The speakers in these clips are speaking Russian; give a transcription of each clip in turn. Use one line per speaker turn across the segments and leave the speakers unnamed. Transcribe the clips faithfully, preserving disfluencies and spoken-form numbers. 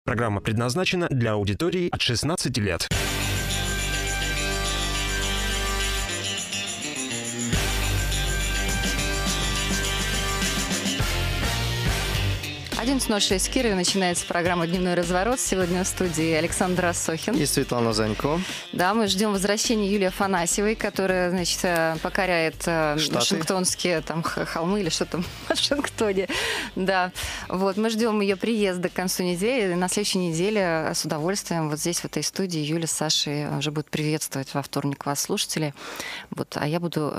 Программа предназначена для аудитории от шестнадцати лет.
одиннадцать ноль шесть в Кирове начинается программа «Дневной разворот». Сегодня в студии Александр Рассохин
и Светлана Занько.
Да, мы ждем возвращения Юлии Афанасьевой, которая, значит, покоряет Штаты. Вашингтонские там холмы или что там в Вашингтоне. Да, вот, мы ждем ее приезда к концу недели. На следующей неделе с удовольствием вот здесь, в этой студии, Юля с Сашей уже будут приветствовать во вторник вас, слушатели. Вот, а я буду...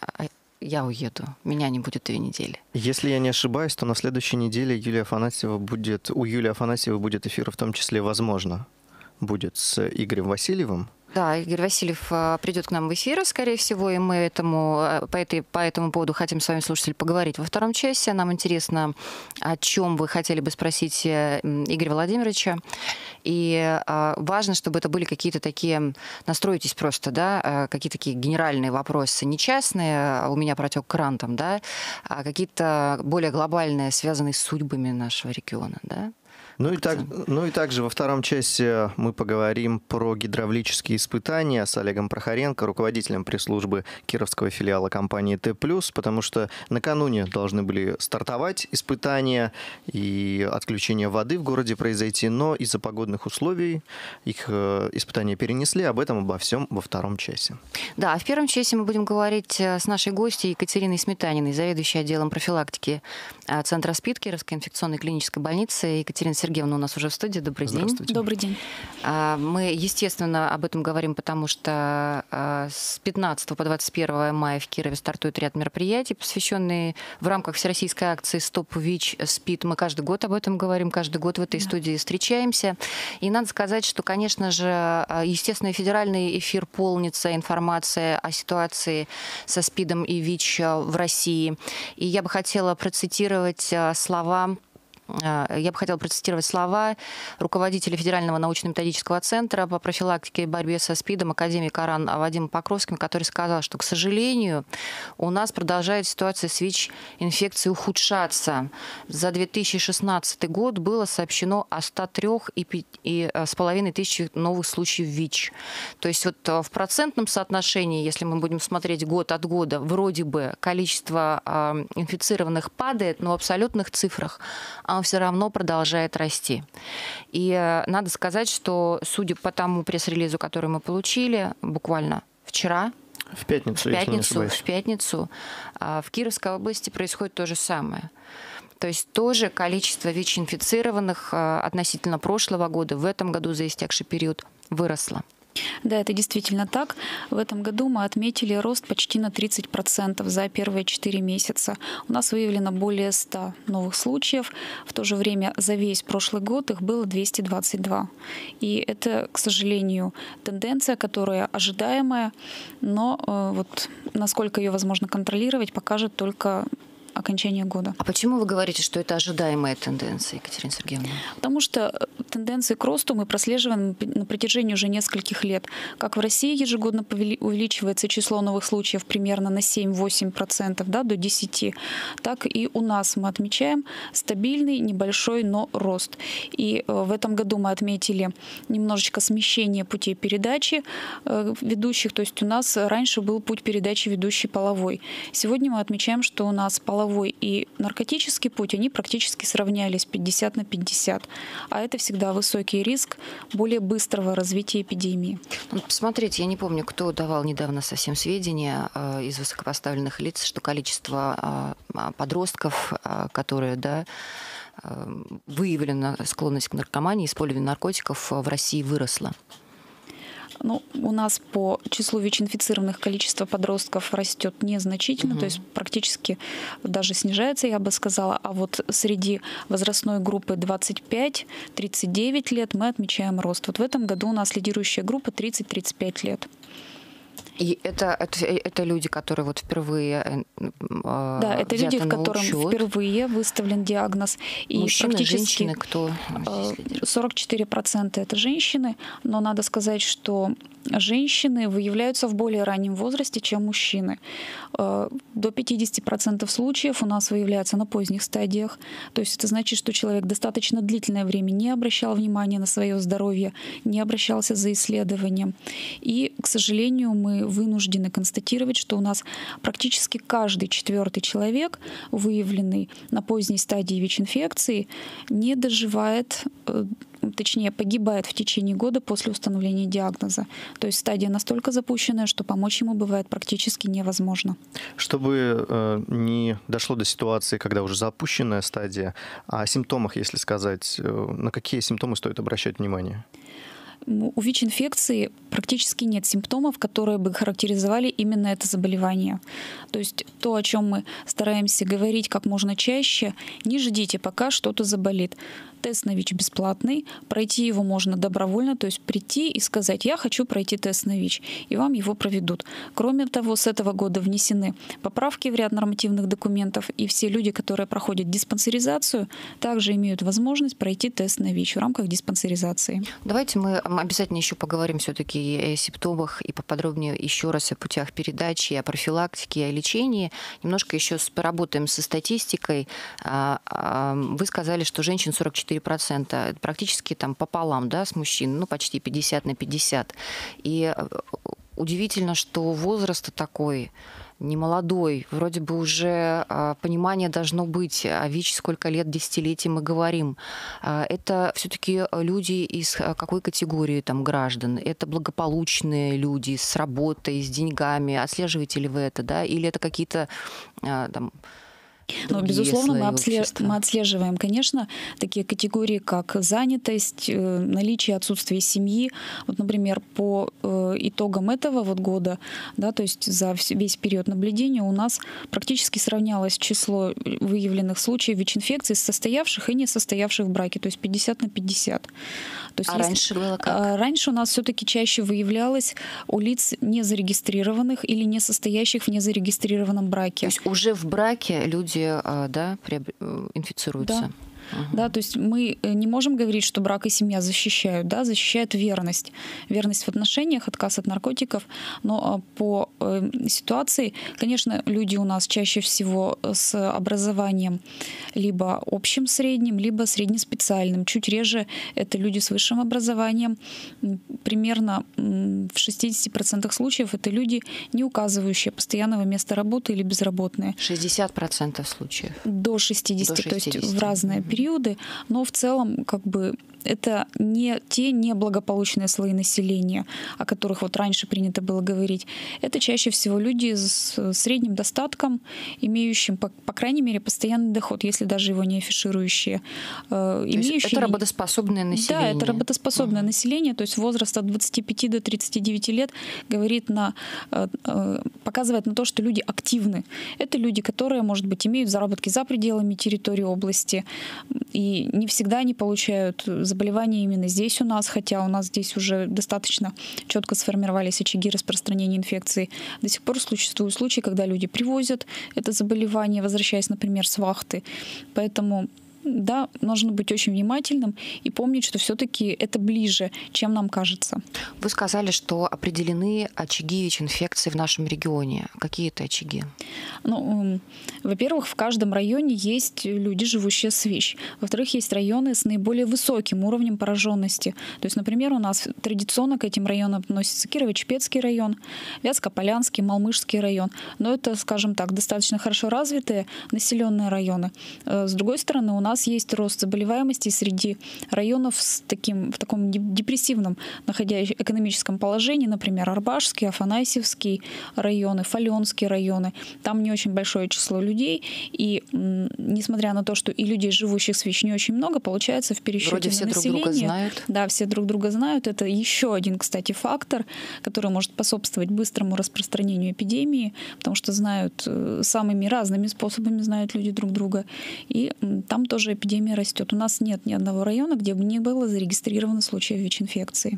Я уеду. Меня не будет две недели.
Если я не ошибаюсь, то на следующей неделе Юлия Афанасьева будет, у Юлии Афанасьевой будет эфир, в том числе, возможно, будет с Игорем Васильевым.
Да, Игорь Васильев придет к нам в эфир, скорее всего, и мы этому, по, этой, по этому поводу хотим с вами, слушатели, поговорить во втором часе. Нам интересно, о чем вы хотели бы спросить Игоря Владимировича. И важно, чтобы это были какие-то такие, настройтесь просто, да, какие-то такие генеральные вопросы, не частные, у меня протек кран там, да, а какие-то более глобальные, связанные с судьбами нашего региона, да.
Ну и, так, ну и также во втором часе мы поговорим про гидравлические испытания с Олегом Прохоренко, руководителем пресс-службы кировского филиала компании Т+, потому что накануне должны были стартовать испытания и отключение воды в городе произойти, но из-за погодных условий их испытания перенесли. Об этом, обо всем во втором часе.
Да, а в первом часе мы будем говорить с нашей гостьей Екатериной Сметаниной, заведующей отделом профилактики Центра СПИД Кировской инфекционной клинической больницы. Екатерина Сергеевна у нас уже в студии. Добрый день.
Здравствуйте. Добрый день.
Мы, естественно, об этом говорим, потому что с пятнадцатого по двадцать первое мая в Кирове стартует ряд мероприятий, посвященные в рамках всероссийской акции «Стоп ВИЧ СПИД». Мы каждый год об этом говорим, каждый год в этой да. студии встречаемся. И надо сказать, что, конечно же, естественно, федеральный эфир полнится информация о ситуации со СПИДом и ВИЧ в России. И я бы хотела процитировать слова Я бы хотела процитировать слова руководителя Федерального научно-методического центра по профилактике и борьбе со СПИДом академика РАН Вадима Покровского, который сказал, что, к сожалению, у нас продолжает ситуация с ВИЧ-инфекцией ухудшаться. За две тысячи шестнадцатый год было сообщено о ста трёх и пяти с половиной тысяч новых случаев ВИЧ. То есть вот в процентном соотношении, если мы будем смотреть год от года, вроде бы количество инфицированных падает, но в абсолютных цифрах все равно продолжает расти. И надо сказать, что, судя по тому пресс-релизу, который мы получили буквально вчера,
в пятницу,
в пятницу, в пятницу в Кировской области происходит то же самое. То есть тоже количество ВИЧ-инфицированных относительно прошлого года в этом году за истекший период выросло.
Да, это действительно так. В этом году мы отметили рост почти на тридцать процентов за первые четыре месяца. У нас выявлено более ста новых случаев. В то же время за весь прошлый год их было двести двадцать два. И это, к сожалению, тенденция, которая ожидаемая, но вот насколько ее возможно контролировать, покажет только окончания года.
А почему вы говорите, что это ожидаемая тенденция, Екатерина Сергеевна?
Потому что тенденции к росту мы прослеживаем на протяжении уже нескольких лет. Как в России ежегодно увеличивается число новых случаев примерно на семь-восемь процентов, да, до десяти, так и у нас мы отмечаем стабильный, небольшой, но рост. И в этом году мы отметили немножечко смещение путей передачи ведущих. То есть у нас раньше был путь передачи ведущий половой. Сегодня мы отмечаем, что у нас половой и наркотический путь, они практически сравнялись пятьдесят на пятьдесят. А это всегда высокий риск более быстрого развития эпидемии.
Посмотрите, я не помню, кто давал недавно совсем сведения э, из высокопоставленных лиц, что количество э, подростков, э, которые, да, э, выявлена склонность к наркомании, использованию наркотиков в России выросло.
Ну, у нас по числу ВИЧ-инфицированных количество подростков растет незначительно, угу. то есть практически даже снижается, я бы сказала. А вот среди возрастной группы двадцать пять - тридцать девять лет мы отмечаем рост. Вот в этом году у нас лидирующая группа тридцать - тридцать пять лет.
И это, это, это люди, которые вот впервые э,
Да, это люди, в котором
учет.
впервые выставлен диагноз. И
Мужчины,
практически
женщины, кто?
сорок четыре процента это женщины, но надо сказать, что женщины выявляются в более раннем возрасте, чем мужчины. До пятьдесят процентов случаев у нас выявляются на поздних стадиях. То есть это значит, что человек достаточно длительное время не обращал внимания на свое здоровье, не обращался за исследованием. И, к сожалению, мы вынуждены констатировать, что у нас практически каждый четвертый человек, выявленный на поздней стадии ВИЧ-инфекции, не доживает, точнее, погибает в течение года после установления диагноза. То есть стадия настолько запущенная, что помочь ему бывает практически невозможно.
Чтобы э, не дошло до ситуации, когда уже запущенная стадия, о симптомах, если сказать, э, на какие симптомы стоит обращать внимание?
У ВИЧ-инфекции практически нет симптомов, которые бы характеризовали именно это заболевание. То есть то, о чем мы стараемся говорить как можно чаще, не ждите, пока что-то заболит. Тест на ВИЧ бесплатный, пройти его можно добровольно, то есть прийти и сказать: я хочу пройти тест на ВИЧ, и вам его проведут. Кроме того, с этого года внесены поправки в ряд нормативных документов, и все люди, которые проходят диспансеризацию, также имеют возможность пройти тест на ВИЧ в рамках диспансеризации.
Давайте мы обязательно еще поговорим все-таки о симптомах и поподробнее еще раз о путях передачи, о профилактике, о лечении. Немножко еще поработаем со статистикой. Вы сказали, что женщин сорок четыре процента, практически там пополам, да, с мужчин, ну почти пятьдесят на пятьдесят. И удивительно, что возраст такой немолодой, вроде бы уже понимание должно быть, о ВИЧ сколько лет, десятилетий мы говорим. Это все-таки люди из какой категории там граждан? Это благополучные люди с работой, с деньгами. Отслеживаете ли вы это, да? Или это какие-то там...
Но, безусловно, мы, обслед... мы отслеживаем, конечно, такие категории, как занятость, наличие отсутствия семьи. Вот, например, по итогам этого вот года, да, то есть за весь период наблюдения у нас практически сравнялось число выявленных случаев ВИЧ-инфекции с состоявших и не состоявших в браке, то есть пятьдесят на пятьдесят. То есть,
а
если...
раньше было как?
Раньше у нас все-таки чаще выявлялось у лиц незарегистрированных или не состоящих в незарегистрированном браке.
То есть уже в браке люди, да, инфицируются?
Да. Угу. Да, то есть мы не можем говорить, что брак и семья защищают, да, защищает верность. Верность в отношениях, отказ от наркотиков. Но по э, ситуации, конечно, люди у нас чаще всего с образованием либо общим средним, либо среднеспециальным. Чуть реже это люди с высшим образованием. Примерно в шестидесяти процентах случаев это люди, не указывающие постоянного места работы или безработные.
шестьдесят процентов случаев?
До шестидесяти,
До
шестидесяти. То есть в разные
угу.
периоды, но в целом как бы это не те неблагополучные слои населения, о которых вот раньше принято было говорить. Это чаще всего люди с средним достатком, имеющим, по, по крайней мере, постоянный доход, если даже его не афиширующие.
Э, имеющие... Это работоспособное население?
Да, это работоспособное uh-huh. население, то есть возраст от двадцати пяти до тридцати девяти лет говорит на, показывает на то, что люди активны. Это люди, которые, может быть, имеют заработки за пределами территории области, и не всегда они получают заболевания именно здесь у нас, хотя у нас здесь уже достаточно четко сформировались очаги распространения инфекции. До сих пор существуют случаи, когда люди привозят это заболевание, возвращаясь, например, с вахты. Поэтому да, нужно быть очень внимательным и помнить, что все-таки это ближе, чем нам кажется.
Вы сказали, что определены очаги ВИЧ-инфекции в нашем регионе. Какие это очаги?
Ну, во-первых, в каждом районе есть люди, живущие с ВИЧ. Во-вторых, есть районы с наиболее высоким уровнем пораженности. То есть, например, у нас традиционно к этим районам относится Кирово-Чепецкий район, Вятско-Полянский, Малмышский район. Но это, скажем так, достаточно хорошо развитые населенные районы. С другой стороны, у нас есть рост заболеваемости среди районов с таким, в таком депрессивном находящем экономическом положении, например, Арбашский, Афанасьевский районы, Фаленские районы. Там не очень большое число людей, и м, несмотря на то, что и людей, живущих с ВИЧ, не очень много, получается в пересчете
Вроде все
на население.
Друг друга знают.
Да, все друг друга знают. Это еще один, кстати, фактор, который может способствовать быстрому распространению эпидемии, потому что знают самыми разными способами знают люди друг друга. И м, там тоже эпидемия растет. У нас нет ни одного района, где бы не было зарегистрировано случаев ВИЧ-инфекции.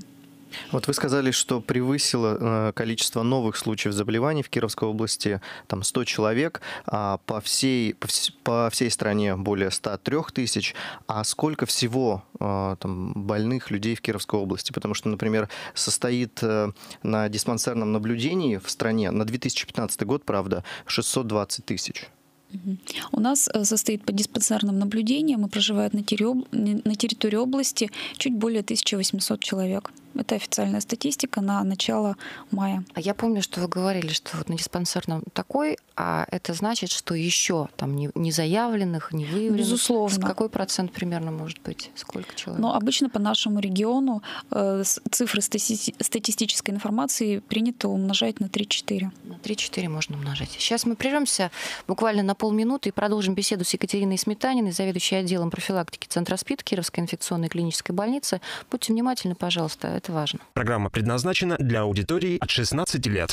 Вот вы сказали, что превысило количество новых случаев заболеваний в Кировской области там сто человек, а по всей, по, вс- по всей стране более ста трёх тысяч. А сколько всего там, больных людей в Кировской области? Потому что, например, состоит на диспансерном наблюдении в стране на две тысячи пятнадцатый год, правда, шестьсот двадцать тысяч.
У нас состоит по диспансерным наблюдениям и проживает на территории, на территории области чуть более тысячи восьмисот человек. Это официальная статистика на начало мая.
А я помню, что вы говорили, что вот на диспансерном такой, а это значит, что еще там не, не заявленных, не выявленных.
Безусловно.
Какой процент примерно может быть? Сколько человек?
Но обычно по нашему региону э, цифры стати- статистической информации принято умножать на три-четыре.
На три-четыре можно умножать. Сейчас мы прервемся буквально на полминуты и продолжим беседу с Екатериной Сметаниной, заведующей отделом профилактики Центра СПИД Кировской инфекционной клинической больницы. Будьте внимательны, пожалуйста. Это важно.
Программа предназначена для аудитории от шестнадцати лет.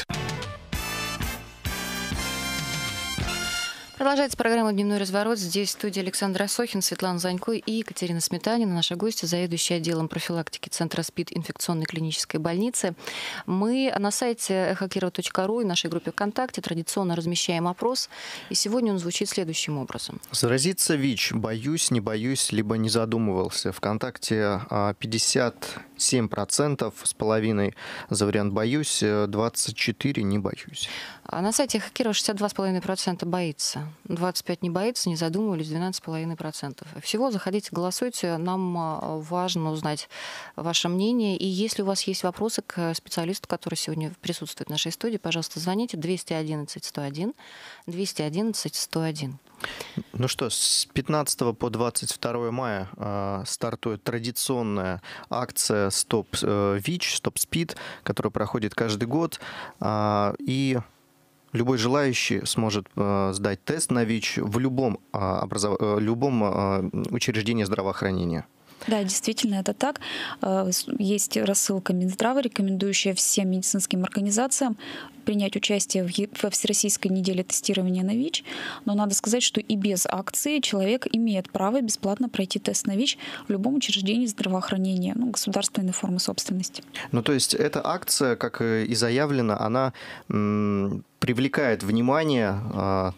Продолжается программа «Дневной разворот». Здесь в студии Александр Асохин, Светлана Занько и Екатерина Сметанина, наша гостья, заведующая отделом профилактики Центра СПИД инфекционной клинической больницы. Мы на сайте эхо кирова точка ру и нашей группе ВКонтакте традиционно размещаем опрос. И сегодня он звучит следующим образом.
Заразиться ВИЧ. Боюсь, не боюсь, либо не задумывался. ВКонтакте пятьдесят семь процентов с половиной за вариант «боюсь», двадцать четыре процента не боюсь.
А на сайте эхо Кирова шестьдесят два целых пять десятых процента боится. двадцать пять процентов не боится, не задумывались, двенадцать целых пять десятых процента. Всего заходите, голосуйте. Нам важно узнать ваше мнение. И если у вас есть вопросы к специалисту, который сегодня присутствует в нашей студии, пожалуйста, звоните двести одиннадцать сто один, двести одиннадцать сто один.
Ну что, с пятнадцатого по двадцать второе мая э, стартует традиционная акция «Стоп э, ВИЧ», «Стоп СПИД», которая проходит каждый год. Э, и любой желающий сможет э, сдать тест на ВИЧ в любом, э, образов... э, любом э, учреждении здравоохранения.
Да, действительно, это так. Есть рассылка Минздрава, рекомендующая всем медицинским организациям принять участие в Всероссийской неделе тестирования на ВИЧ. Но надо сказать, что и без акции человек имеет право бесплатно пройти тест на ВИЧ в любом учреждении здравоохранения, ну, государственной формы собственности.
Ну, то есть эта акция, как и заявлено, она м- привлекает внимание а,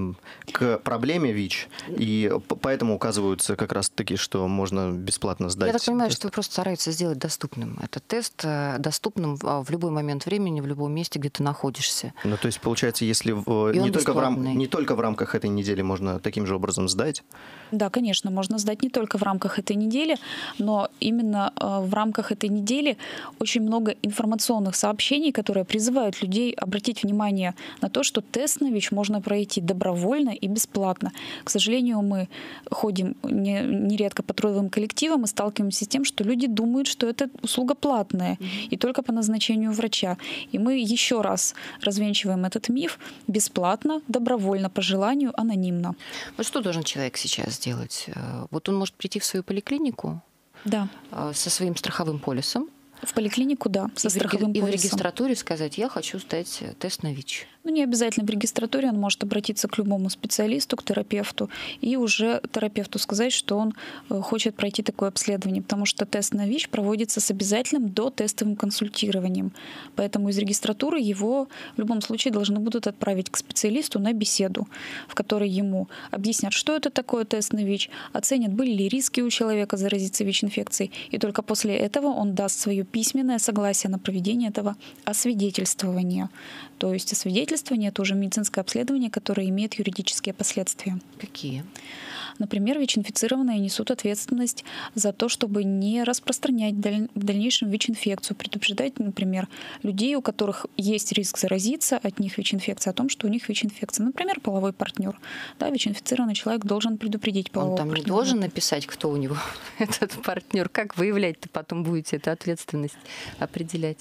к проблеме ВИЧ, и поэтому указываются как раз-таки, что можно бесплатно сдать.
Я так понимаю,
тест.
что вы просто стараетесь сделать доступным. Этот тест доступным в любой момент времени, в любом месте, где ты находишься.
Ну, то есть, получается, если в, не, только в рам, не только в рамках этой недели можно таким же образом сдать?
Да, конечно, можно сдать не только в рамках этой недели, но именно в рамках этой недели очень много информационных сообщений, которые призывают людей обратить внимание на то, что тест на ВИЧ можно пройти добровольно и бесплатно. К сожалению, мы ходим не, нередко по трудовым коллективам и сталкиваемся с тем, что люди думают, что это услуга платная mm-hmm. и только по назначению врача. И мы еще раз развенчиваем этот миф: бесплатно, добровольно, по желанию, анонимно.
Вот что должен человек сейчас сделать? Вот он может прийти в свою поликлинику,
да,
со своим страховым полисом.
В поликлинику, да, со
и
страховым
и
полисом.
И в регистратуре сказать: я хочу сдать тест на ВИЧ.
Ну, не обязательно в регистратуре, он может обратиться к любому специалисту, к терапевту, и уже терапевту сказать, что он хочет пройти такое обследование, потому что тест на ВИЧ проводится с обязательным дотестовым консультированием. Поэтому из регистратуры его в любом случае должны будут отправить к специалисту на беседу, в которой ему объяснят, что это такое тест на ВИЧ, оценят, были ли риски у человека заразиться ВИЧ-инфекцией, и только после этого он даст свое письменное согласие на проведение этого освидетельствования. То есть освидетельствование — это уже медицинское обследование, которое имеет юридические последствия.
Какие?
Например, ВИЧ-инфицированные несут ответственность за то, чтобы не распространять в дальнейшем ВИЧ-инфекцию, предупреждать, например, людей, у которых есть риск заразиться от них ВИЧ-инфекцией, о том, что у них ВИЧ-инфекция. Например, половой партнер. Да, ВИЧ-инфицированный человек должен предупредить полового партнера.
Он там
партнера.
Не должен написать, кто у него этот партнер. Как выявлять-то потом будете эту ответственность определять?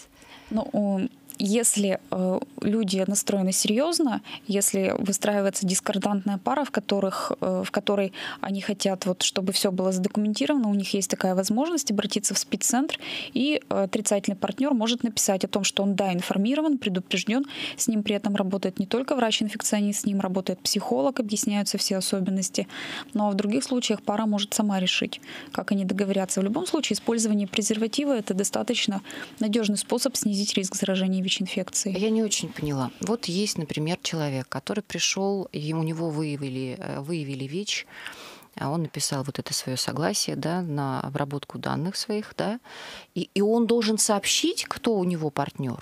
Ну, если э, люди настроены серьезно, если выстраивается дискордантная пара, в, которых, э, в которой они хотят, вот, чтобы все было задокументировано, у них есть такая возможность обратиться в спеццентр, и отрицательный партнер может написать о том, что он, да, информирован, предупрежден, с ним при этом работает не только врач-инфекционист, с ним работает психолог, объясняются все особенности, но в других случаях пара может сама решить, как они договорятся. В любом случае, использование презерватива — это достаточно надежный способ снизить риск заражения ВИЧ-инфекцией.
Я не очень поняла. Вот есть, например, человек, который пришел, и у него выявили, выявили ВИЧ, он написал вот это свое согласие, да, на обработку данных своих, да, и, и он должен сообщить, кто у него партнер.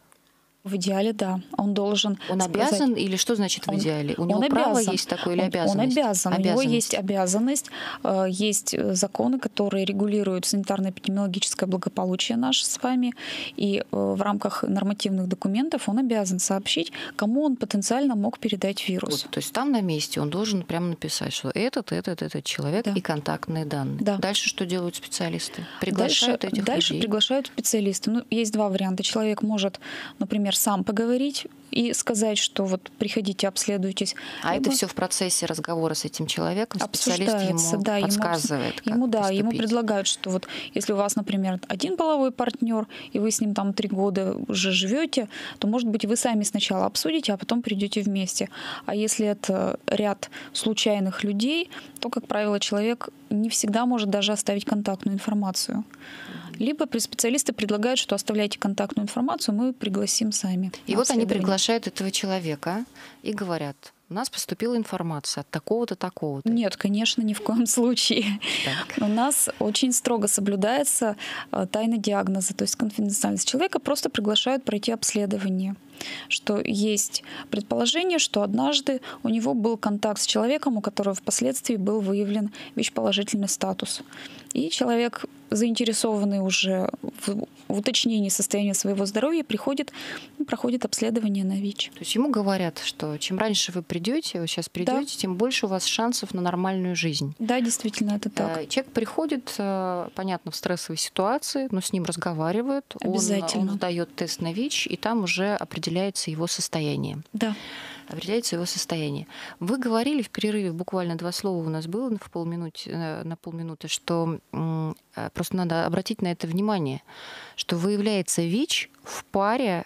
В идеале, да. Он должен
Он
сказать,
обязан или что значит в
он,
идеале? У него
он
право
обязан.
есть такое или
он,
обязанность?
Он обязан.
обязанность.
У него есть обязанность, есть законы, которые регулируют санитарно-эпидемиологическое благополучие наше с вами, и в рамках нормативных документов он обязан сообщить, кому он потенциально мог передать вирус.
Вот, то есть там на месте он должен прямо написать, что этот, этот, этот человек, да, и контактные данные.
Да.
Дальше что делают специалисты? Приглашают
дальше,
этих
дальше
людей?
Приглашают специалисты. Ну, есть два варианта. Человек может, например, сам поговорить и сказать, что вот приходите, обследуйтесь.
А
Либо
это все в процессе разговора с этим человеком, специалист ему
да,
подсказывает,
ему, ему, да,
поступить.
ему предлагают, что вот если у вас, например, один половой партнер, и вы с ним там три года уже живете, то, может быть, вы сами сначала обсудите, а потом придете вместе. А если это ряд случайных людей, то, как правило, человек не всегда может даже оставить контактную информацию. Либо специалисты предлагают, что оставляйте контактную информацию, мы пригласим сами.
И вот они приглашают этого человека и говорят: у нас поступила информация от такого-то, такого-то.
Нет, конечно, ни в коем случае.
Так.
У нас очень строго соблюдается тайна диагноза, то есть конфиденциальность человека, просто приглашают пройти обследование. Что есть предположение, что однажды у него был контакт с человеком, у которого впоследствии был выявлен ВИЧ-положительный статус. И человек, заинтересованный уже в уточнении состояния своего здоровья, приходит, проходит обследование на ВИЧ.
То есть ему говорят, что чем раньше вы придете, вы сейчас придете, да, тем больше у вас шансов на нормальную жизнь.
Да, действительно, это так.
Человек приходит, понятно, в стрессовой ситуации, но с ним разговаривают,
обязательно.
Он, он сдает тест на ВИЧ, и там уже определяется его состояние.
Да.
Определяется его состояние. Вы говорили в перерыве, буквально два слова у нас было в полминуты, на полминуты, что просто надо обратить на это внимание, что выявляется ВИЧ в паре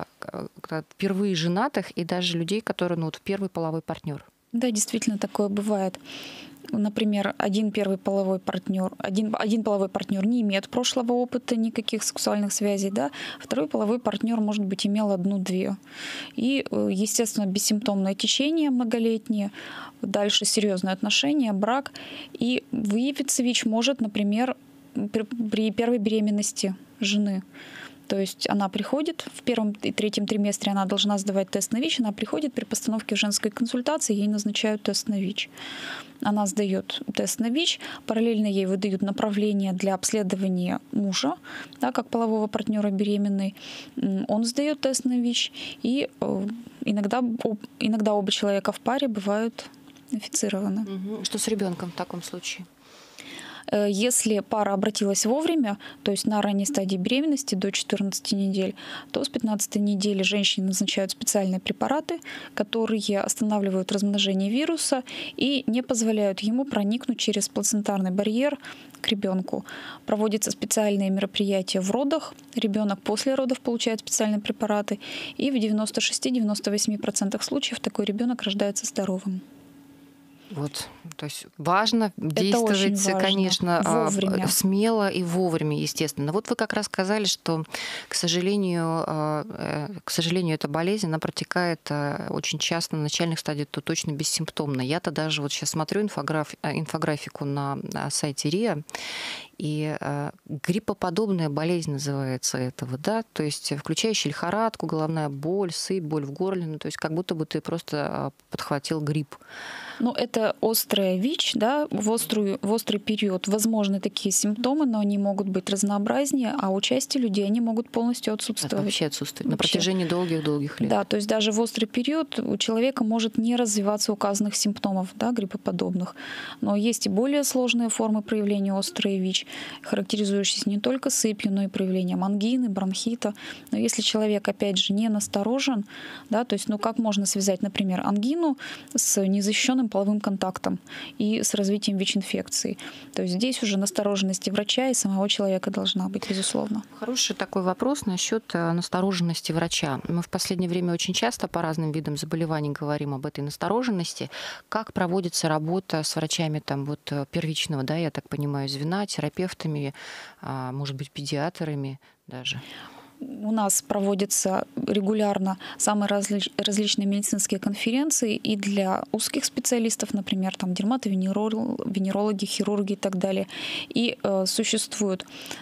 впервые женатых и даже людей, которые, ну, вот, первый половой партнер.
Да, действительно, такое бывает. Например, один первый половой партнер, один, один половой партнер не имеет прошлого опыта никаких сексуальных связей, да, второй половой партнер, может быть, имел одну-две. И, естественно, бессимптомное течение многолетнее, дальше серьезные отношения, брак. И выявиться ВИЧ может, например, при, при первой беременности жены. То есть она приходит в первом и третьем триместре, она должна сдавать тест на ВИЧ, она приходит при постановке в женской консультации, ей назначают тест на ВИЧ. Она сдает тест на ВИЧ, параллельно ей выдают направление для обследования мужа, да, как полового партнера беременной. Он сдает тест на ВИЧ, и иногда, иногда оба человека в паре бывают инфицированы.
Что с ребенком в таком случае?
Если пара обратилась вовремя, то есть на ранней стадии беременности до четырнадцати недель, то с пятнадцатой недели женщине назначают специальные препараты, которые останавливают размножение вируса и не позволяют ему проникнуть через плацентарный барьер к ребенку. Проводятся специальные мероприятия в родах, ребенок после родов получает специальные препараты, и в девяноста шести — девяноста восьми процентах случаев такой ребенок рождается здоровым.
Вот, то есть важно действовать,
важно.
конечно,
вовремя.
смело и вовремя, естественно. Вот вы как раз сказали, что, к сожалению, к сожалению, эта болезнь, она протекает очень часто на начальных стадиях, то точно бессимптомно. Я-то даже вот сейчас смотрю инфограф... инфографику на сайте РИА, и э, гриппоподобная болезнь называется этого, да, то есть включающая лихорадку, головная боль, сыпь, боль в горле, ну, то есть как будто бы ты просто подхватил грипп.
Ну, это острая ВИЧ, да, в, острую, в острый период возможны такие симптомы, но они могут быть разнообразнее, а у части людей они могут полностью отсутствовать.
Это вообще отсутствует
вообще.
На протяжении долгих-долгих лет.
Да, то есть даже в острый период у человека может не развиваться указанных симптомов, да, гриппоподобных. Но есть и более сложные формы проявления острой ВИЧ. ВИЧ, характеризующийся не только сыпью, но и проявлением ангины, бронхита. Но если человек, опять же, не насторожен, да, то есть, ну как можно связать, например, ангину с незащищенным половым контактом и с развитием ВИЧ-инфекции? То есть здесь уже настороженности врача и самого человека должна быть, безусловно.
Хороший такой вопрос насчет настороженности врача. Мы в последнее время очень часто по разным видам заболеваний говорим об этой настороженности. Как проводится работа с врачами там, вот, первичного, да, я так понимаю, звена, терапевтами, может быть, педиатрами даже?
У нас проводятся регулярно самые разли- различные медицинские конференции и для узких специалистов, например, там дерматовенерологи, хирурги и так далее. И э, существуют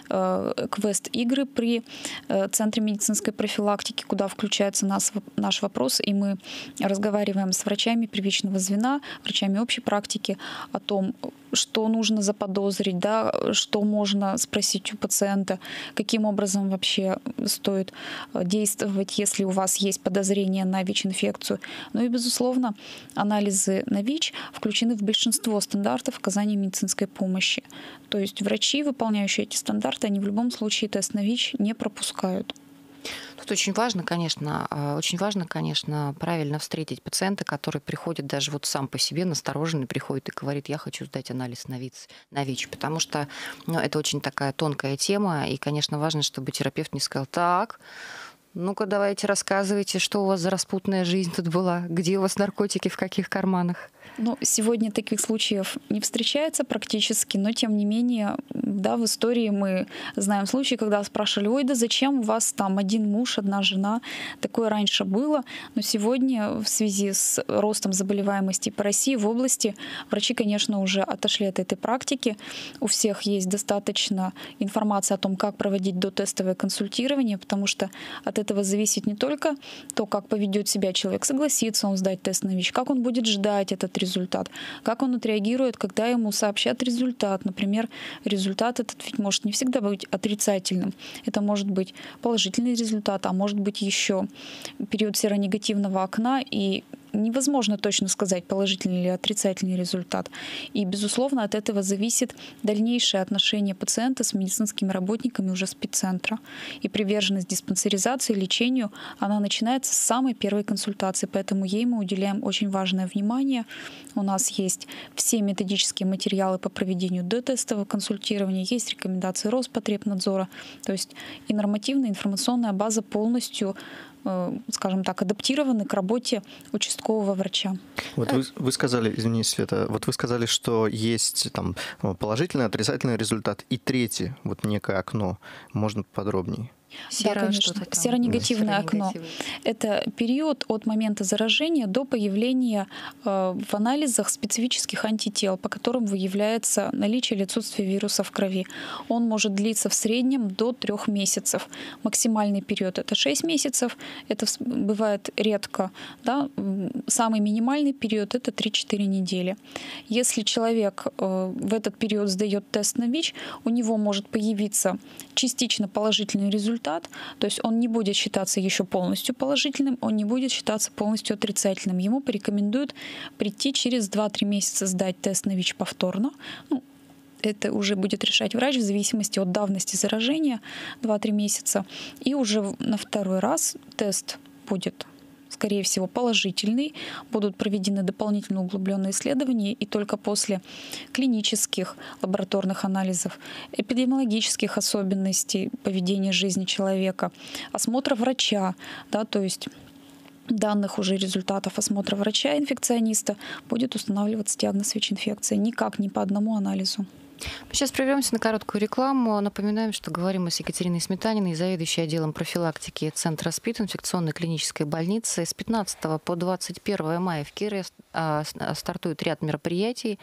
э, квест-игры при э, Центре медицинской профилактики, куда включается нас, наш вопрос, и мы разговариваем с врачами первичного звена, врачами общей практики о том, что нужно заподозрить, да, что можно спросить у пациента, каким образом вообще стоит действовать, если у вас есть подозрение на ВИЧ-инфекцию. Ну и, безусловно, анализы на ВИЧ включены в большинство стандартов оказания медицинской помощи. То есть врачи, выполняющие эти стандарты, они в любом случае тест на ВИЧ не пропускают.
Тут очень важно, конечно, очень важно, конечно, правильно встретить пациента, который приходит даже вот сам по себе настороженный, приходит и говорит: я хочу сдать анализ на ВИЧ, на ВИЧ, потому что, ну, это очень такая тонкая тема, и, конечно, важно, чтобы терапевт не сказал: так, ну-ка давайте рассказывайте, что у вас за распутная жизнь тут была, где у вас наркотики, в каких карманах.
Ну, сегодня таких случаев не встречается практически, но тем не менее, да, в истории мы знаем случаи, когда спрашивали: ой, да зачем у вас там один муж, одна жена? Такое раньше было, но сегодня в связи с ростом заболеваемости по России в области врачи, конечно, уже отошли от этой практики. У всех есть достаточно информации о том, как проводить дотестовое консультирование, потому что от этого зависит не только то, как поведет себя человек, согласится он сдать тест на ВИЧ, как он будет ждать этот результат, как он отреагирует, когда ему сообщат результат. Например, результат этот ведь может не всегда быть отрицательным. Это может быть положительный результат, а может быть еще период серонегативного окна, и невозможно точно сказать, положительный или отрицательный результат. И, безусловно, от этого зависит дальнейшее отношение пациента с медицинскими работниками уже спеццентра. И приверженность диспансеризации, лечению, она начинается с самой первой консультации, поэтому ей мы уделяем очень важное внимание. У нас есть все методические материалы по проведению дотестового консультирования, есть рекомендации Роспотребнадзора, то есть и нормативная информационная база полностью, скажем так, адаптированы к работе участкового врача.
Вот вы, вы сказали, извините, Света, вот вы сказали, что есть там положительный, отрицательный результат и третий, вот некое окно. Можно подробнее?
Да, конечно. Серонегативное окно — это период от момента заражения до появления э, в анализах специфических антител, по которым выявляется наличие или отсутствие вируса в крови. Он может длиться в среднем до трех месяцев. Максимальный период — это шесть месяцев. Это бывает редко. Да? Самый минимальный период — это три-четыре недели. Если человек э, в этот период сдает тест на ВИЧ, у него может появиться частично положительный результат, то есть он не будет считаться еще полностью положительным, он не будет считаться полностью отрицательным. Ему порекомендуют прийти через два-три месяца сдать тест на ВИЧ повторно. Ну, это уже будет решать врач в зависимости от давности заражения, два-три месяца. И уже на второй раз тест будет, скорее всего, положительный, будут проведены дополнительные углубленные исследования, и только после клинических лабораторных анализов, эпидемиологических особенностей поведения жизни человека, осмотра врача, да, то есть данных уже результатов осмотра врача-инфекциониста будет устанавливаться диагноз ВИЧ-инфекции, никак не по одному анализу.
Мы сейчас прервемся на короткую рекламу. Напоминаем, что говорим мы с Екатериной Сметаниной, заведующей отделом профилактики Центра СПИД инфекционной клинической больницы. С пятнадцатого по двадцать первое мая в Кирове стартует ряд мероприятий.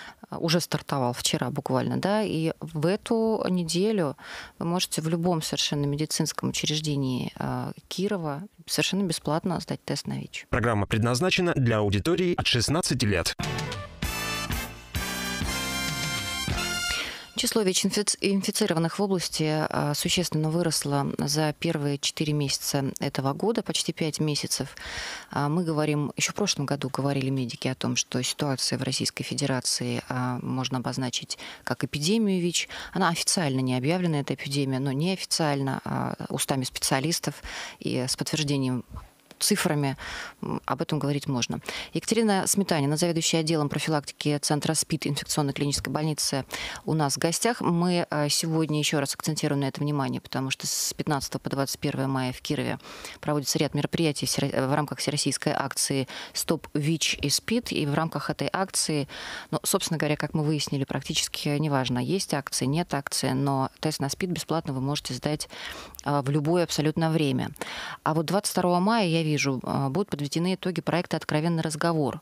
Уже стартовал вчера буквально, да, и в эту неделю вы можете в любом совершенно медицинском учреждении Кирова совершенно бесплатно сдать тест на ВИЧ.
Программа предназначена для аудитории от шестнадцати лет.
Число ВИЧ-инфицированных в области существенно выросло за первые четыре месяца этого года, почти пять месяцев. Мы говорим, еще в прошлом году говорили медики о том, что ситуация в Российской Федерации можно обозначить как эпидемию ВИЧ. Она официально не объявлена, эта эпидемия, но неофициально, устами специалистов и с подтверждением цифрами об этом говорить можно. Екатерина Сметанина, заведующая отделом профилактики Центра СПИД инфекционной клинической больницы, у нас в гостях. Мы сегодня еще раз акцентируем на это внимание, потому что с пятнадцатого по двадцать первое мая в Кирове проводится ряд мероприятий в рамках всероссийской акции «Стоп ВИЧ и СПИД». И в рамках этой акции, ну, собственно говоря, как мы выяснили, практически неважно, есть акции, нет акции, но тест на СПИД бесплатно вы можете сдать в любое абсолютно время. А вот двадцать второго мая, я вижу, будут подведены итоги проекта «Откровенный разговор».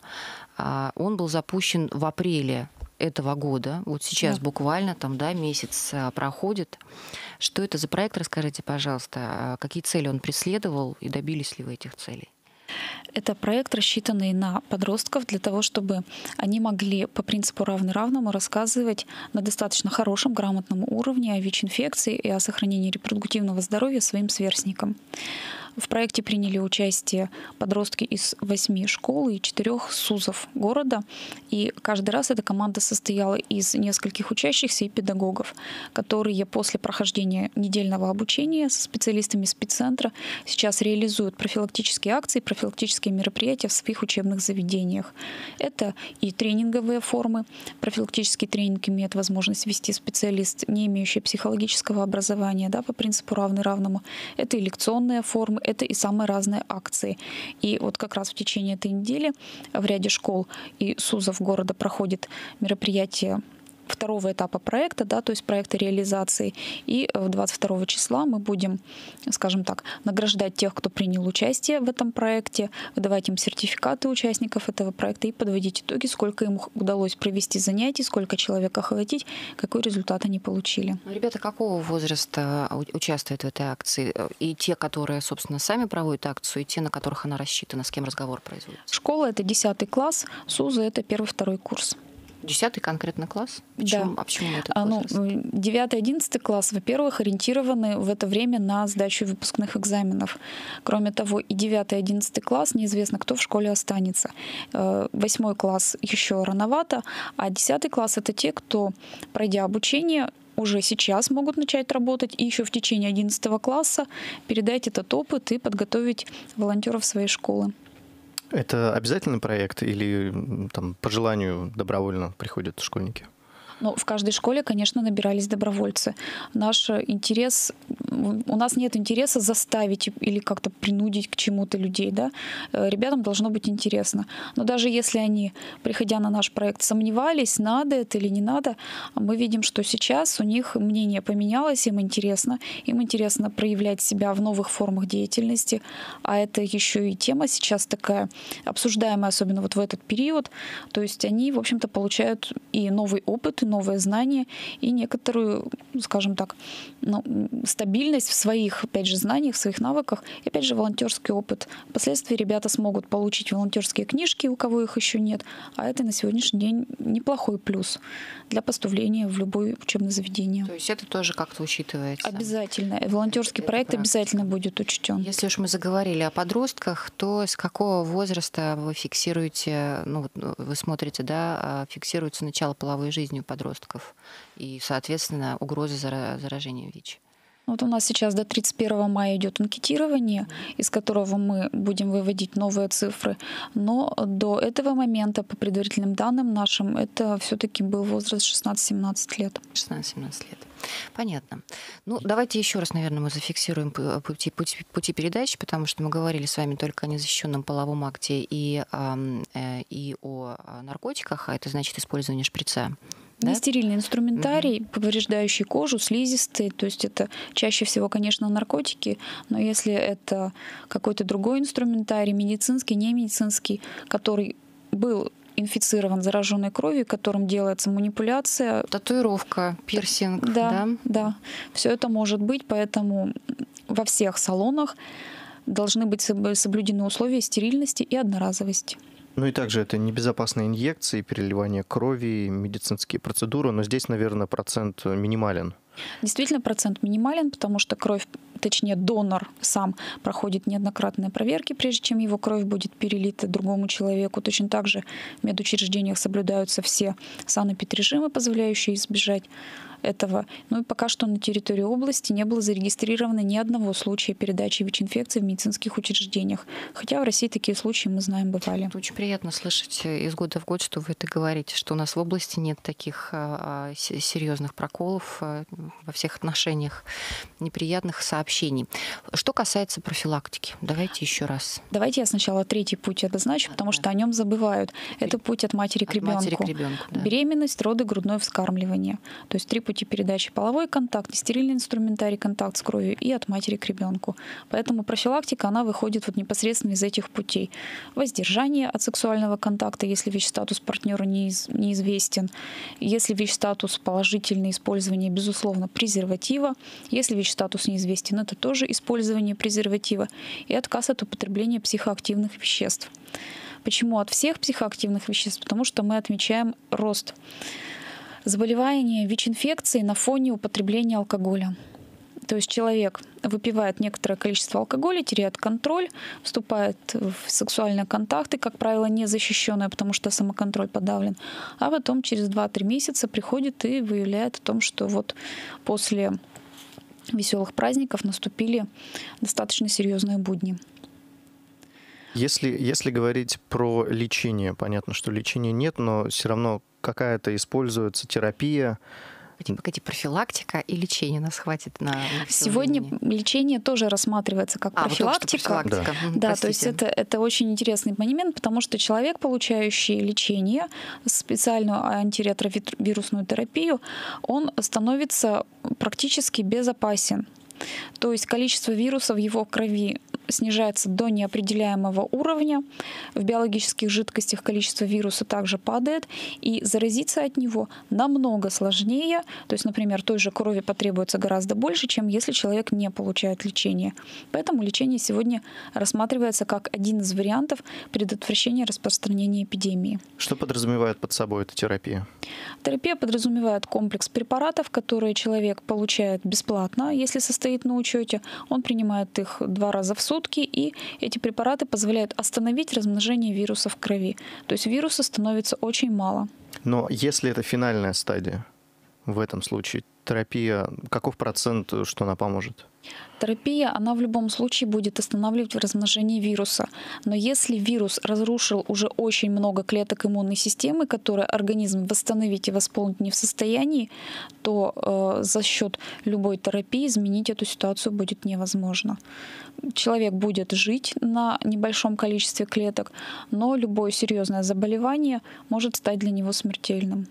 Он был запущен в апреле этого года. Вот сейчас да. буквально там, да, месяц проходит. Что это за проект? Расскажите, пожалуйста, какие цели он преследовал и добились ли вы этих целей?
Это проект, рассчитанный на подростков для того, чтобы они могли по принципу равный равному рассказывать на достаточно хорошем, грамотном уровне о ВИЧ-инфекции и о сохранении репродуктивного здоровья своим сверстникам. В проекте приняли участие подростки из восьми школ и четырех СУЗов города. И каждый раз эта команда состояла из нескольких учащихся и педагогов, которые после прохождения недельного обучения со специалистами спеццентра сейчас реализуют профилактические акции, профилактические мероприятия в своих учебных заведениях. Это и тренинговые формы. Профилактический тренинг имеет возможность вести специалист, не имеющий психологического образования, да, по принципу равный равному. Это и лекционные формы, это и самые разные акции. И вот как раз в течение этой недели в ряде школ и СУЗов города проходит мероприятие второго этапа проекта, да, то есть проекта реализации. И двадцать второго числа мы будем, скажем так, награждать тех, кто принял участие в этом проекте, выдавать им сертификаты участников этого проекта и подводить итоги, сколько им удалось провести занятий, сколько человек охватить, какой результат они получили.
Ребята какого возраста участвуют в этой акции? И те, которые, собственно, сами проводят акцию, и те, на которых она рассчитана, с кем разговор производится?
Школа — это десятый класс, СУЗы — это первый-второй курс.
Десятый конкретно класс? Почему?
Да.
А почему этот
а, ну,
возраст?
девятый-одиннадцатый класс, во-первых, ориентированы в это время на сдачу выпускных экзаменов. Кроме того, и девятый-одиннадцатый класс неизвестно, кто в школе останется. Восьмой класс еще рановато, а десятый класс — это те, кто, пройдя обучение, уже сейчас могут начать работать и еще в течение одиннадцатого класса передать этот опыт и подготовить волонтеров своей школы.
Это обязательный проект или там, по желанию добровольно приходят школьники?
Ну, в каждой школе, конечно, набирались добровольцы. Наш интерес, у нас нет интереса заставить или как-то принудить к чему-то людей, да. Ребятам должно быть интересно. Но даже если они, приходя на наш проект, сомневались, надо это или не надо, мы видим, что сейчас у них мнение поменялось, им интересно. Им интересно проявлять себя в новых формах деятельности. А это еще и тема сейчас такая обсуждаемая, особенно вот в этот период. То есть они, в общем-то, получают и новый опыт, новые знания и некоторую, скажем так, ну, стабильность в своих, опять же, знаниях, в своих навыках, и, опять же, волонтерский опыт. Впоследствии ребята смогут получить волонтерские книжки, у кого их еще нет, а это на сегодняшний день неплохой плюс для поступления в любое учебное заведение.
То есть это тоже как-то учитывается? Обязательно.
Волонтерский это проект практика. Обязательно будет учтен.
Если уж мы заговорили о подростках, то с какого возраста вы фиксируете, ну, вы смотрите, да, фиксируется начало половой жизни у подростков и, соответственно, угрозы заражения ВИЧ?
Вот у нас сейчас до тридцать первого мая идет анкетирование, из которого мы будем выводить новые цифры. Но до этого момента, по предварительным данным нашим, это все-таки был возраст шестнадцать-семнадцать лет.
шестнадцать-семнадцать лет. Понятно. Ну, давайте еще раз, наверное, мы зафиксируем пути, пути, пути передачи, потому что мы говорили с вами только о незащищенном половом акте и, э, и о наркотиках, а это значит использование шприца. Да?
Нестерильный инструментарий,
угу.
повреждающий кожу, слизистый, то есть это чаще всего, конечно, наркотики, но если это какой-то другой инструментарий, медицинский, не медицинский, который был инфицирован зараженной кровью, которым делается манипуляция.
Татуировка, пирсинг.
Да,
да,
да. Все это может быть, поэтому во всех салонах должны быть соблюдены условия стерильности и одноразовости.
Ну и также это небезопасные инъекции, переливание крови, медицинские процедуры, но здесь, наверное, процент минимален.
Действительно, процент минимален, потому что кровь, точнее донор сам проходит неоднократные проверки, прежде чем его кровь будет перелита другому человеку. Точно так же в медучреждениях соблюдаются все санэпидрежимы, позволяющие избежать этого. Ну и пока что на территории области не было зарегистрировано ни одного случая передачи ВИЧ-инфекции в медицинских учреждениях. Хотя в России такие случаи, мы знаем, бывали.
Это очень приятно слышать из года в год, что вы это говорите, что у нас в области нет таких а, серьезных проколов а, во всех отношениях, неприятных сообщений. Что касается профилактики, давайте еще раз.
Давайте я сначала третий путь обозначу, потому что о нем забывают. Это путь от матери к
От
ребенку.
матери к ребенку, да.
Беременность, роды, грудное вскармливание. То есть три пути передачи: половой контакт, стерильный инструментарий, контакт с кровью и от матери к ребенку. Поэтому профилактика, она выходит вот непосредственно из этих путей. Воздержание от сексуального контакта, если ВИЧ-статус партнера неиз, неизвестен. Если ВИЧ-статус положительный, использование, безусловно, презерватива. Если ВИЧ-статус неизвестен, это тоже использование презерватива. И отказ от употребления психоактивных веществ. Почему от всех психоактивных веществ? Потому что мы отмечаем рост заболевания ВИЧ-инфекцией на фоне употребления алкоголя. То есть человек выпивает некоторое количество алкоголя, теряет контроль, вступает в сексуальные контакты, как правило, незащищенные, потому что самоконтроль подавлен. А потом через два-три месяца приходит и выявляет о том, что вот после веселых праздников наступили достаточно серьезные будни.
Если, если говорить про лечение, понятно, что лечения нет, но все равно какая-то используется терапия.
Погоди, профилактика и лечение нас хватит на, на
Сегодня
времени.
Лечение тоже рассматривается как
а,
профилактика.
Вот профилактика.
Да,
Да,
то есть это, это очень интересный момент, потому что человек, получающий лечение, специальную антиретровирусную терапию, он становится практически безопасен. То есть количество вируса в его крови снижается до неопределяемого уровня. В биологических жидкостях количество вируса также падает, и заразиться от него намного сложнее. То есть, например, той же крови потребуется гораздо больше, чем если человек не получает лечение. Поэтому лечение сегодня рассматривается как один из вариантов предотвращения распространения эпидемии.
Что подразумевает под собой эта терапия?
Терапия подразумевает комплекс препаратов, которые человек получает бесплатно, если состоит на учете. Он принимает их два раза в сутки, и эти препараты позволяют остановить размножение вируса в крови. То есть вируса становится очень мало.
Но если это финальная стадия, в этом случае терапия, каков процент, что она поможет?
Терапия, она в любом случае будет останавливать размножение вируса. Но если вирус разрушил уже очень много клеток иммунной системы, которые организм восстановить и восполнить не в состоянии, то э, за счет любой терапии изменить эту ситуацию будет невозможно. Человек будет жить на небольшом количестве клеток, но любое серьезное заболевание может стать для него смертельным.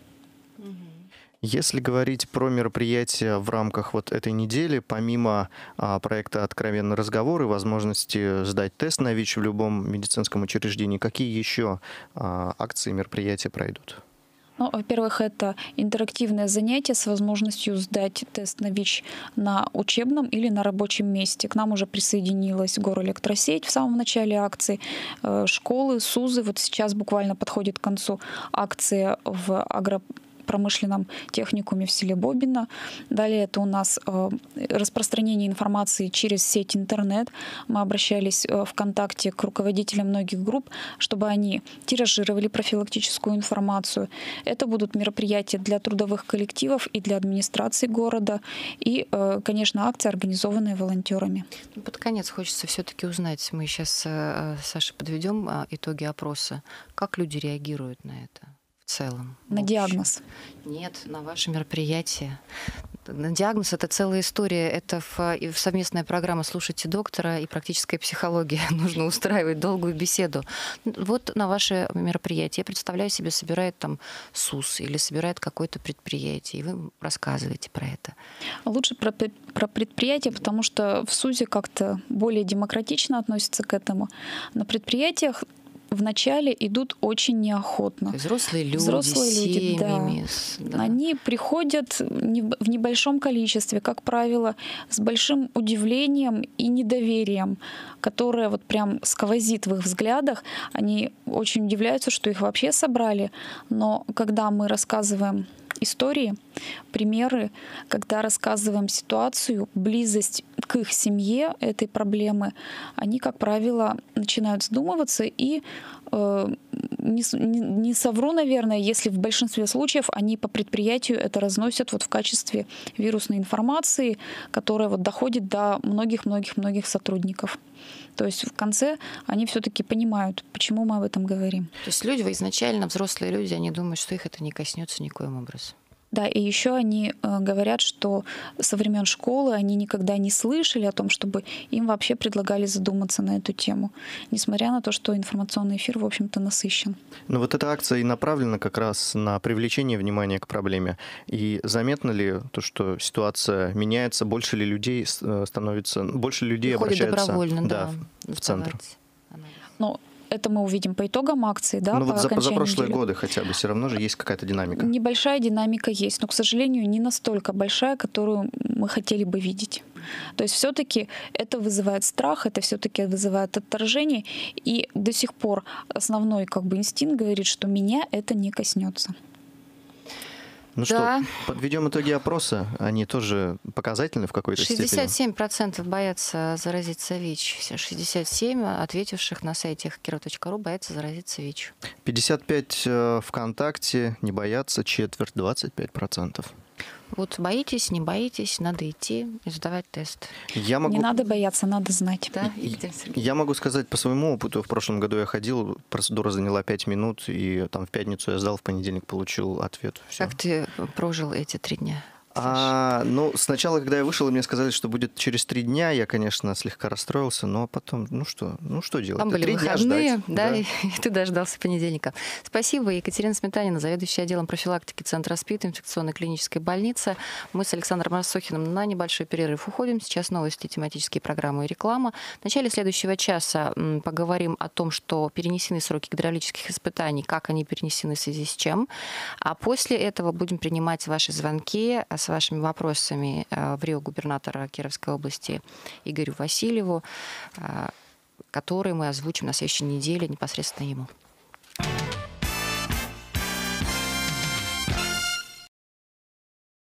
Если говорить про мероприятия в рамках вот этой недели, помимо а, проекта «Откровенный разговор» и возможности сдать тест на ВИЧ в любом медицинском учреждении, какие еще а, акции и мероприятия пройдут?
Ну, во-первых, это интерактивное занятие с возможностью сдать тест на ВИЧ на учебном или на рабочем месте. К нам уже присоединилась Горэлектросеть в самом начале акции, школы, СУЗы. Вот сейчас буквально подходит к концу акция в агропромышленном промышленном техникуме в селе Бобино. Далее это у нас э, распространение информации через сеть интернет. Мы обращались э, ВКонтакте к руководителям многих групп, чтобы они тиражировали профилактическую информацию. Это будут мероприятия для трудовых коллективов и для администрации города. И, э, конечно, акции, организованные волонтерами.
Под конец хочется все-таки узнать, мы сейчас, э, Саша, подведем э, итоги опроса. Как люди реагируют на это? В целом.
На диагноз?
Нет, на ваше мероприятие. На диагноз — это целая история. Это в, в совместная программа «Слушайте доктора» и практическая психология. Нужно устраивать долгую беседу. Вот на ваше мероприятие, я представляю себе, собирает там СУС или собирает какое-то предприятие, и вы рассказываете про это.
Лучше про, про предприятие, потому что в СУЗе как-то более демократично относятся к этому. На предприятиях вначале идут очень неохотно.
Взрослые люди,
Взрослые
с
люди, да.
семьями. Да.
Они приходят в небольшом количестве, как правило, с большим удивлением и недоверием, которое вот прям сквозит в их взглядах. Они очень удивляются, что их вообще собрали. Но когда мы рассказываем истории, примеры, когда рассказываем ситуацию, близость к их семье этой проблемы, они, как правило, начинают задумываться и э, не, не, не совру, наверное, если в большинстве случаев они по предприятию это разносят вот в качестве вирусной информации, которая вот доходит до многих-многих-многих сотрудников. То есть в конце они все-таки понимают, почему мы об этом говорим.
То есть люди изначально, взрослые люди, они думают, что их это не коснется никоим образом.
Да, и еще они э, говорят, что со времен школы они никогда не слышали о том, чтобы им вообще предлагали задуматься на эту тему, несмотря на то, что информационный эфир, в общем-то, насыщен.
Но вот эта акция и направлена как раз на привлечение внимания к проблеме. И заметно ли то, что ситуация меняется, больше ли людей становится, больше людей
Приходят
обращаются
добровольно,
да,
да,
в центр?
Но это мы увидим по итогам акции, да,
ну
по
вот за, за прошлые
недели.
годы хотя бы все равно же есть какая-то динамика.
Небольшая динамика есть, но, к сожалению, не настолько большая, которую мы хотели бы видеть. То есть все-таки это вызывает страх, это все-таки вызывает отторжение, и до сих пор основной как бы инстинкт говорит, что меня это не коснется.
Ну
да.
что, подведем итоги опроса. Они тоже показательны в какой-то степени?
шестьдесят семь процентов боятся заразиться ВИЧ. шестьдесят семь процентов ответивших на сайте киров точка ру боятся заразиться ВИЧ.
пятьдесят пять процентов ВКонтакте не боятся, четверть, двадцать пять процентов.
Вот боитесь, не боитесь, надо идти и сдавать тест.
Я могу...
Не надо бояться, надо знать.
Да,
я могу сказать по своему опыту. В прошлом году я ходил, процедура заняла пять минут, и там в пятницу я сдал, в понедельник получил ответ. Всё.
Как ты прожил эти три дня?
А, ну, сначала, когда я вышел, и мне сказали, что будет через три дня, я, конечно, слегка расстроился, но потом, ну что, ну что делать?
Там были
три
выходные,
дня ждать,
да,
да.
и ты дождался понедельника. Спасибо. Екатерина Сметанина, заведующая отделом профилактики Центра СПИД инфекционной клинической больницы. Мы с Александром Рассохиным на небольшой перерыв уходим. Сейчас новости, тематические программы и реклама. В начале следующего часа поговорим о том, что перенесены сроки гидравлических испытаний, как они перенесены в связи с чем. А после этого будем принимать ваши звонки с вашими вопросами в рио губернатора Кировской области Игорю Васильеву, которые мы озвучим на следующей неделе непосредственно ему.